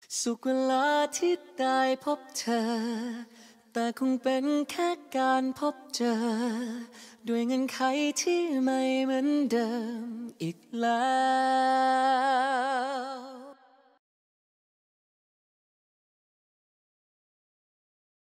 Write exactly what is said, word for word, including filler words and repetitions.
สุขเวลาที่ได้พบเธอแต่คงเป็นแค่การพบเจอด้วยเงื่อนไขที่ไม่เหมือนเดิมอีกแล้ว